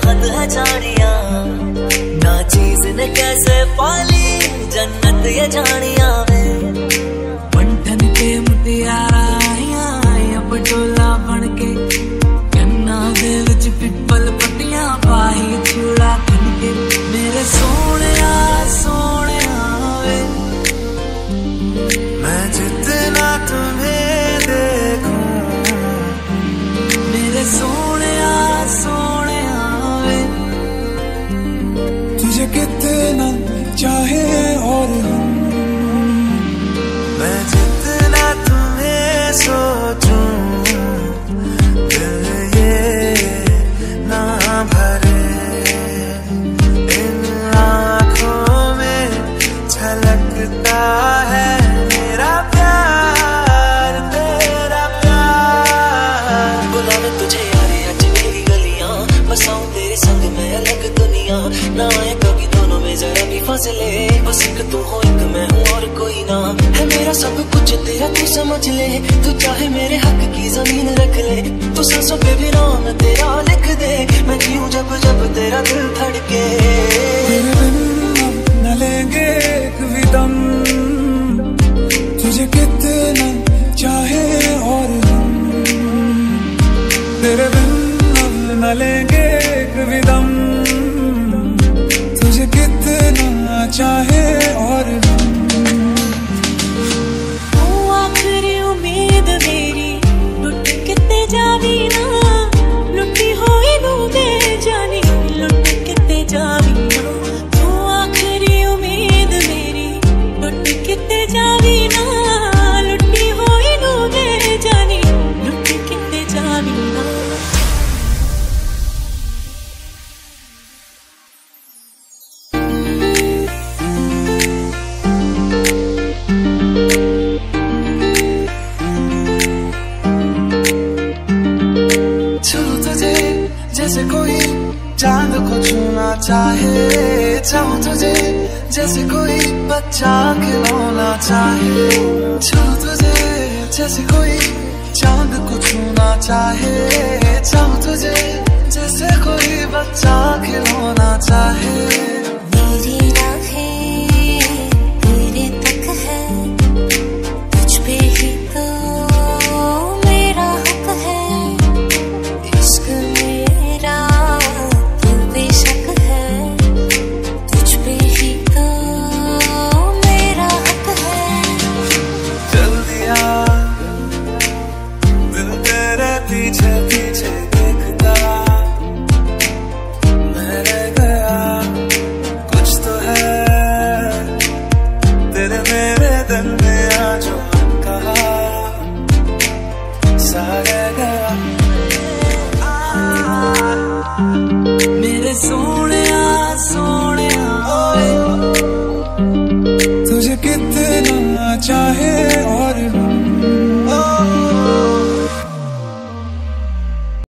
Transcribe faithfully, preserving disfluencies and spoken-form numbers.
चाहत है जानिया, ना चीज ने कैसे पाली जन्नत ये जानिया वे। पंठन के मुटियारा आया पटोला बन के, कन्ना दे विच पिपल पट्टियां पाई चूड़ा खन के। मेरे सोने सोने वे, मैं जितना तुम्हें देखूं, मेरे सोने सोने वे, तुझे कितना चाहे और हम, मैं जितना तुम्हें सोचूं, दिल ये ना भरे। इन आँखों में झलकता है मेरा प्यार, तेरा प्यार। बुलावे तुझे यारे आज मेरी गलियां, बसाऊं तेरे संग मैं अलग दुनिया। ना आए कभी दोनों में जरा भी फासले, बस एक तू हो एक मैं हूँ और कोई ना। है मेरा सब कुछ तेरा तू समझ ले, तू चाहे मेरे हक की जमीन रख ले। तू सांसों पे भी नाम तेरा लिख दे, मैं जीऊं जब जब तेरा दिल धड़के। तेरे बिन न लेंगे एक भी दम, तुझे कितना चाहे और हम, तेरे बिन न लेंगे एक भी दम, तुझे कितना चाहे और हम। तू आखिरी उम्मीद मेरी, लुट किते जावी ना, लुटी होई नू दे जानी, लुट किते जावी ना। तू आखिरी उम्मीद मेरी, लुट किते जावी ना, लुटी होई नू दे जानी, लुट किते जावी ना। जैसे कोई चांद को छूना चाहे, चाहूं तुझे जैसे कोई बच्चा खिलौना चाहे। छूं तुझे जैसे कोई चांद को छूना चाहे, चाहूं तुझे जैसे कोई बच्चा खिलौना चाहे। मेरी राहें तेरे तक है, तुझ पे ही तो मेरा हक है। इश्क मेरा तू बेशक है, तुझ पे ही तो मेरा हक है। चल दिया दिल तेरे पीछे